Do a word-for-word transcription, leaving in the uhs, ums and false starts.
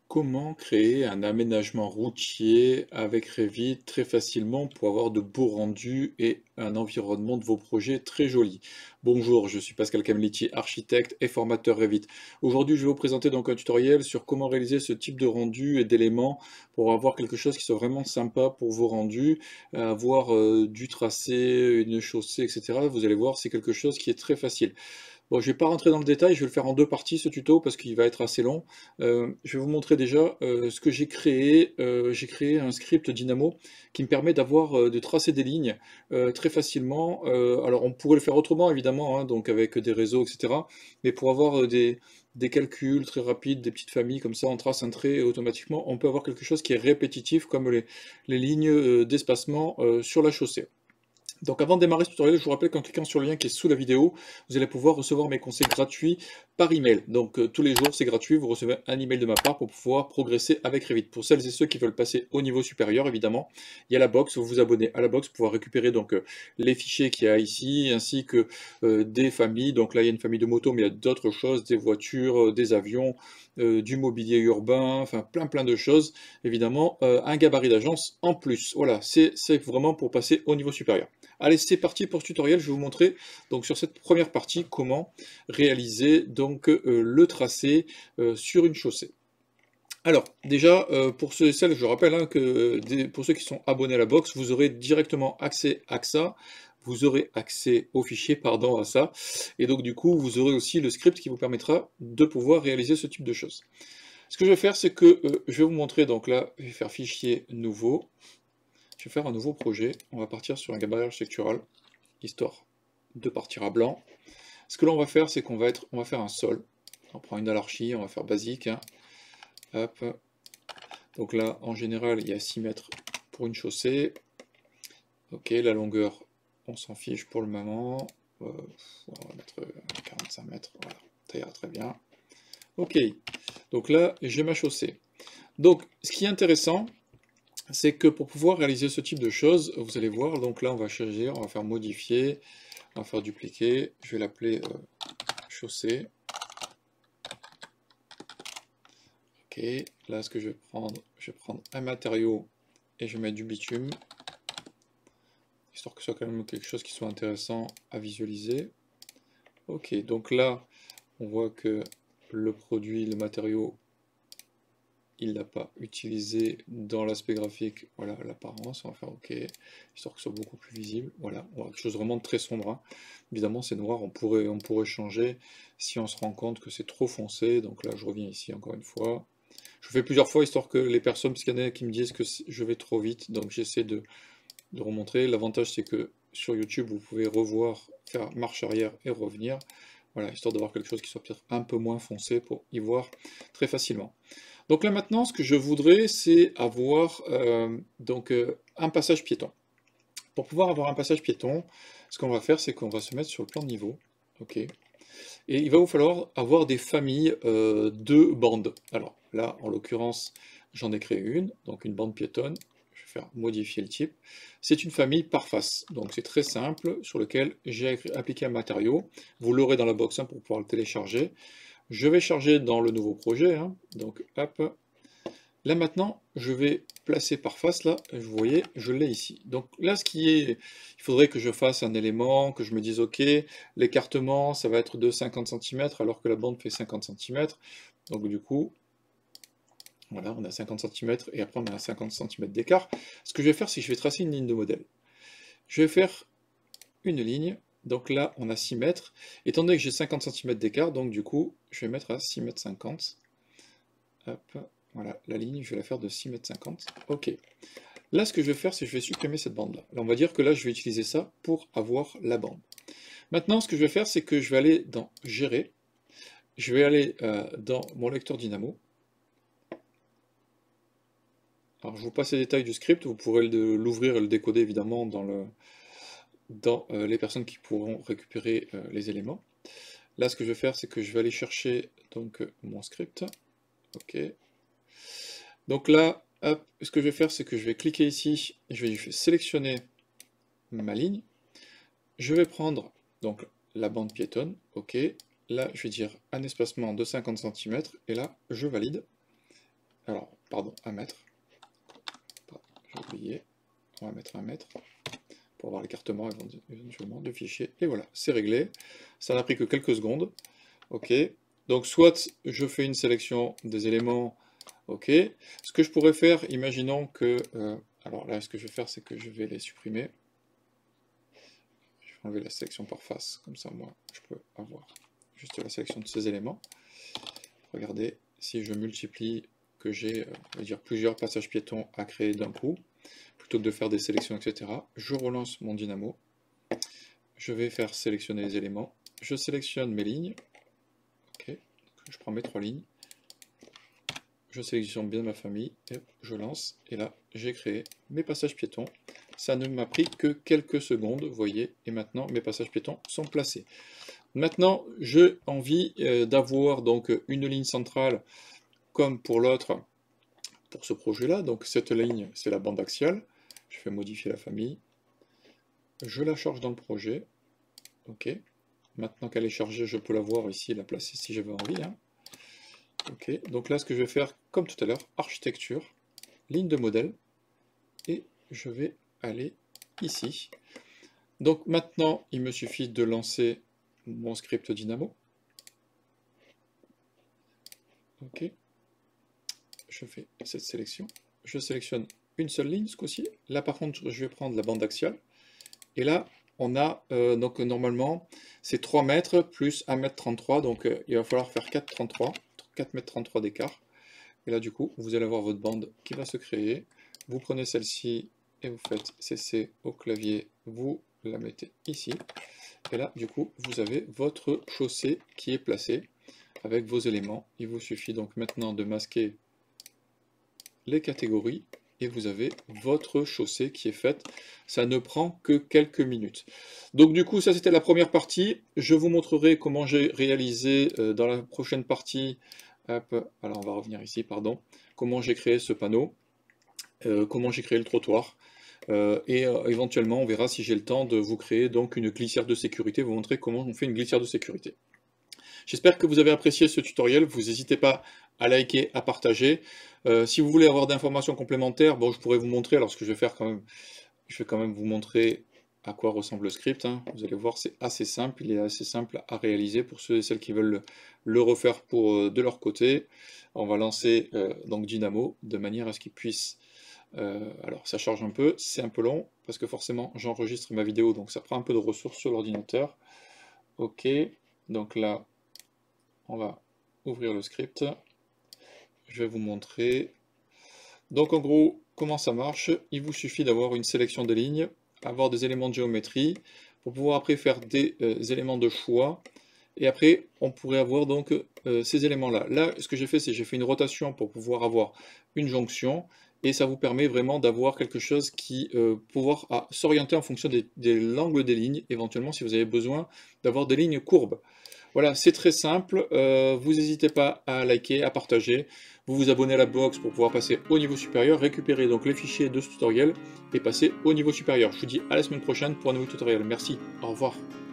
Comment créer un aménagement routier avec Revit très facilement pour avoir de beaux rendus et un environnement de vos projets très joli? Bonjour, je suis Pascal Camletti, architecte et formateur Revit. Aujourd'hui, je vais vous présenter donc un tutoriel sur comment réaliser ce type de rendu et d'éléments pour avoir quelque chose qui soit vraiment sympa pour vos rendus, avoir euh, du tracé, une chaussée, et cetera. Vous allez voir, c'est quelque chose qui est très facile. Bon, je vais pas rentrer dans le détail, je vais le faire en deux parties ce tuto parce qu'il va être assez long. Heu, je vais vous montrer déjà, heu, ce que j'ai créé. Heu, j'ai créé un script Dynamo qui me permet d'avoir, heu, de tracer des lignes, heu, très facilement. Heu, alors on pourrait le faire autrement évidemment, hein, donc avec des réseaux et cetera. Mais pour avoir, heu, des des calculs très rapides, des petites familles comme ça, on trace un trait et automatiquement on peut avoir quelque chose qui est répétitif comme les les lignes, heu, d'espacement, heu, sur la chaussée. Donc avant de démarrer ce tutoriel, je vous rappelle qu'en cliquant sur le lien qui est sous la vidéo, vous allez pouvoir recevoir mes conseils gratuits par email. Donc euh, tous les jours, c'est gratuit, vous recevez un email de ma part pour pouvoir progresser avec Revit. Pour celles et ceux qui veulent passer au niveau supérieur, évidemment, il y a la box, vous vous abonnez à la box pour pouvoir récupérer donc euh, les fichiers qu'il y a ici, ainsi que euh, des familles. Donc là, il y a une famille de motos, mais il y a d'autres choses, des voitures, euh, des avions, euh, du mobilier urbain, enfin plein plein de choses. Évidemment, euh, un gabarit d'agence en plus. Voilà, c'est vraiment pour passer au niveau supérieur. Allez, c'est parti pour ce tutoriel. Je vais vous montrer donc sur cette première partie comment réaliser donc euh, le tracé euh, sur une chaussée. Alors, déjà, euh, pour ceux et celles, je rappelle hein, que des- pour ceux qui sont abonnés à la box, vous aurez directement accès à ça. Vous aurez accès au fichier, pardon, à ça. Et donc, du coup, vous aurez aussi le script qui vous permettra de pouvoir réaliser ce type de choses. Ce que je vais faire, c'est que euh, je vais vous montrer. Donc là, je vais faire fichier nouveau. Je vais faire un nouveau projet. On va partir sur un gabarit architectural, histoire de partir à blanc. Ce que l'on va faire, c'est qu'on va être, on va faire un sol. On prend une anarchie, on va faire basique. Hein. Hop. Donc là, en général, il y a six mètres pour une chaussée. Ok, la longueur, on s'en fiche pour le moment. Euh, on va mettre quarante-cinq mètres. Voilà, ça ira très bien. Ok, donc là, j'ai ma chaussée. Donc, ce qui est intéressant, c'est que pour pouvoir réaliser ce type de choses, vous allez voir, donc là, on va choisir, on va faire modifier, on va faire dupliquer. Je vais l'appeler euh, chaussée. Ok, là ce que je vais prendre, je vais prendre un matériau et je vais mettre du bitume, histoire que ce soit quand même quelque chose qui soit intéressant à visualiser. Ok, donc là, on voit que le produit, le matériau, il l'a pas utilisé dans l'aspect graphique. Voilà l'apparence, on va faire ok, histoire que ce soit beaucoup plus visible. Voilà, on voit quelque chose vraiment de très sombre. Hein. Évidemment, c'est noir, on pourrait, on pourrait changer si on se rend compte que c'est trop foncé. Donc là, je reviens ici encore une fois. Je fais plusieurs fois histoire que les personnes, parce qu'il y en a qui me disent que je vais trop vite, donc j'essaie de, de remontrer. L'avantage c'est que sur YouTube vous pouvez revoir, faire marche arrière et revenir. Voilà, histoire d'avoir quelque chose qui soit peut-être un peu moins foncé pour y voir très facilement. Donc là maintenant, ce que je voudrais, c'est avoir euh, donc euh, un passage piéton. Pour pouvoir avoir un passage piéton, ce qu'on va faire, c'est qu'on va se mettre sur le plan de niveau. Ok. Et il va vous falloir avoir des familles euh, de bandes. Alors là, en l'occurrence, j'en ai créé une, donc une bande piétonne. Je vais faire modifier le type. C'est une famille par face, donc c'est très simple, sur lequel j'ai appliqué un matériau. Vous l'aurez dans la box hein, pour pouvoir le télécharger. Je vais charger dans le nouveau projet, hein. Donc hop. Là maintenant, je vais placer par face, là, vous voyez, je l'ai ici. Donc là, ce qui est, il faudrait que je fasse un élément, que je me dise, ok, l'écartement, ça va être de cinquante centimètres, alors que la bande fait cinquante centimètres. Donc du coup, voilà, on a cinquante centimètres, et après on a cinquante centimètres d'écart. Ce que je vais faire, c'est que je vais tracer une ligne de modèle. Je vais faire une ligne, donc là, on a six mètres. Étant donné que j'ai cinquante centimètres d'écart, donc du coup, je vais mettre à six mètres cinquante. Hop, voilà, la ligne, je vais la faire de six mètres cinquante. Ok. Là, ce que je vais faire, c'est que je vais supprimer cette bande-là. Là, on va dire que là, je vais utiliser ça pour avoir la bande. Maintenant, ce que je vais faire, c'est que je vais aller dans Gérer. Je vais aller euh, dans mon lecteur Dynamo. Alors, je vous passe les détails du script. Vous pourrez l'ouvrir et le décoder, évidemment, dans, le, dans euh, les personnes qui pourront récupérer euh, les éléments. Là, ce que je vais faire, c'est que je vais aller chercher donc, mon script. OK. Donc là, hop, ce que je vais faire, c'est que je vais cliquer ici. Je vais sélectionner ma ligne. Je vais prendre donc la bande piétonne, ok. Là, je vais dire un espacement de cinquante centimètres, et là, je valide. alors, pardon, un mètre. J'ai oublié. On va mettre un mètre pour avoir l'écartement éventuellement de fichier. Et voilà, c'est réglé. Ça n'a pris que quelques secondes. Ok. Donc, soit je fais une sélection des éléments. Ok. Ce que je pourrais faire, imaginons que... Euh, alors là, ce que je vais faire, c'est que je vais les supprimer. Je vais enlever la sélection par face. Comme ça, moi, je peux avoir juste la sélection de ces éléments. Regardez, si je multiplie, que j'ai, euh, on va dire, plusieurs passages piétons à créer d'un coup, plutôt que de faire des sélections, et cetera, je relance mon dynamo. Je vais faire sélectionner les éléments. Je sélectionne mes lignes. Ok. Je prends mes trois lignes. Je sélectionne bien ma famille. Et je lance. Et là, j'ai créé mes passages piétons. Ça ne m'a pris que quelques secondes, vous voyez. Et maintenant, mes passages piétons sont placés. Maintenant, j'ai envie euh, d'avoir donc une ligne centrale comme pour l'autre, pour ce projet-là. Donc cette ligne, c'est la bande axiale. Je fais modifier la famille. Je la charge dans le projet. Ok. Maintenant qu'elle est chargée, je peux la voir ici, la placer si j'avais envie. Hein. Ok. Donc là, ce que je vais faire, comme tout à l'heure, architecture, ligne de modèle, et je vais aller ici. Donc maintenant, il me suffit de lancer mon script Dynamo. Ok. Je fais cette sélection. Je sélectionne une seule ligne ce coup-ci. Là, par contre, je vais prendre la bande axiale. Et là, on a, euh, donc normalement, c'est trois mètres plus un mètre trente-trois. Donc, euh, il va falloir faire quatre mètres trente-trois, quatre mètres trente-trois d'écart. Et là, du coup, vous allez avoir votre bande qui va se créer. Vous prenez celle-ci et vous faites C C au clavier. Vous la mettez ici. Et là, du coup, vous avez votre chaussée qui est placée avec vos éléments. Il vous suffit donc maintenant de masquer les catégories et vous avez votre chaussée qui est faite. Ça ne prend que quelques minutes. Donc du coup, ça c'était la première partie. Je vous montrerai comment j'ai réalisé euh, dans la prochaine partie. Hop, alors on va revenir ici, pardon. Comment j'ai créé ce panneau, euh, comment j'ai créé le trottoir. Euh, et euh, éventuellement, on verra si j'ai le temps de vous créer donc une glissière de sécurité, vous montrer comment on fait une glissière de sécurité. J'espère que vous avez apprécié ce tutoriel. Vous n'hésitez pas à liker, à partager. Euh, si vous voulez avoir d'informations complémentaires, bon, je pourrais vous montrer. Alors, ce que je vais faire quand même, je vais quand même vous montrer à quoi ressemble le script. Hein. Vous allez voir, c'est assez simple. Il est assez simple à réaliser pour ceux et celles qui veulent le, le refaire pour euh, de leur côté. On va lancer euh, donc Dynamo de manière à ce qu'il puisse. Euh, alors, ça charge un peu, c'est un peu long parce que forcément, j'enregistre ma vidéo, donc ça prend un peu de ressources sur l'ordinateur. Ok, donc là. On va ouvrir le script. Je vais vous montrer. Donc en gros, comment ça marche? Il vous suffit d'avoir une sélection des lignes, avoir des éléments de géométrie, pour pouvoir après faire des euh, éléments de choix. Et après, on pourrait avoir donc euh, ces éléments-là. Là, ce que j'ai fait, c'est j'ai fait une rotation pour pouvoir avoir une jonction. Et ça vous permet vraiment d'avoir quelque chose qui euh, pouvoir ah, s'orienter en fonction des, de l'angle des lignes, éventuellement si vous avez besoin d'avoir des lignes courbes. Voilà, c'est très simple, euh, vous n'hésitez pas à liker, à partager, vous vous abonnez à la box pour pouvoir passer au niveau supérieur, récupérer donc les fichiers de ce tutoriel et passer au niveau supérieur. Je vous dis à la semaine prochaine pour un nouveau tutoriel. Merci, au revoir.